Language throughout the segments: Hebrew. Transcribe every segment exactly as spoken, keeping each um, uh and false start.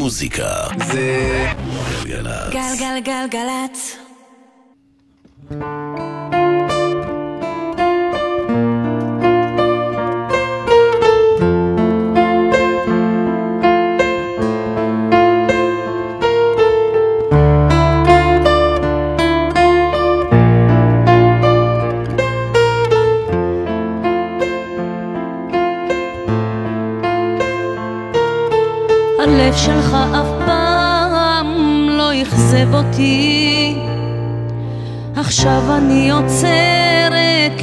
מוזיקה זה גלגלצ. גלגלגלגלצ. הלב שלך אף פעם לא יחזב אותי, עכשיו אני עוצרת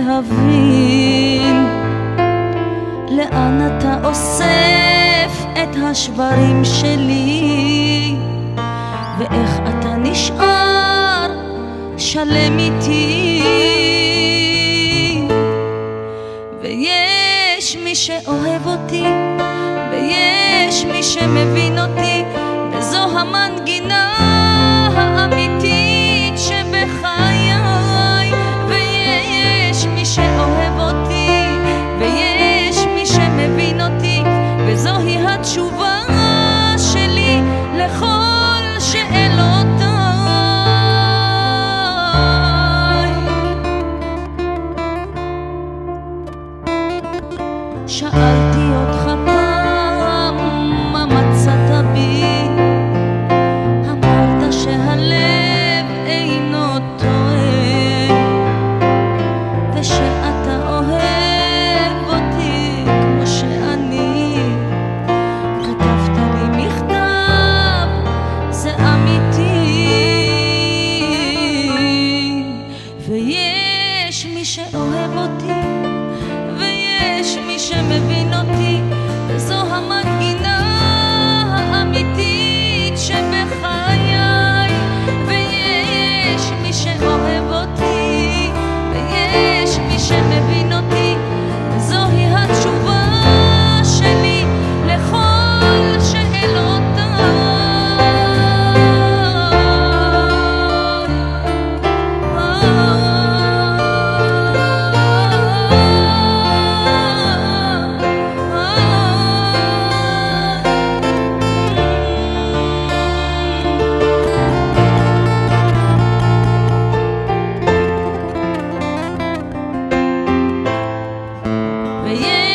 להבין לאן אתה אוסף את השברים שלי, ואיך אתה נשאר שלם איתי. ויש מי שאוהב אותי ויש מי שמבין אותי, וזו המנגינה האמיתית שבחיי. ויש מי שאוהב אותי ויש מי שמבין אותי, וזוהי התשובה שלי לכל שאלותיי. שאלתי אותך פעם מה מצאת בי, אמרת שהלב אינו טועה, ושאתה אוהב אותי כמו שאני. כתבת לי מכתב, זה אמיתי. ויש מי שאוהב אותי ויש מי שמבין אותי, וזו המנגינה האמיתית שבחיי. ויש מי שאוהב אותי ויש מי שמבין אותי, וזוהי התשובה שלי לכל שאלותיי.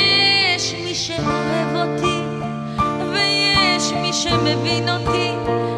ויש מי שאוהב אותי ויש מי שמבין אותי,